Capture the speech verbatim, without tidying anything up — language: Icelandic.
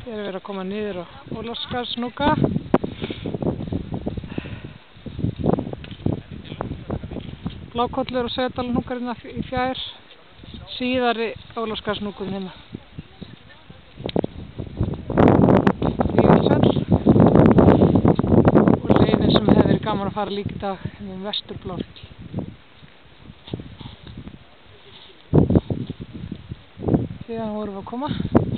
Hér er verið að koma niður á Ólafsskarðshnúka. Blákollur og Sauðdalahnúkar hérna í fjær. Síðari Ólafsskarðshnúkurinn hérna. Vífilsfell. Og leiðin sem hefði verið gaman að fara líka í dag um Vesturblárfjall. Síðan vorum við að koma.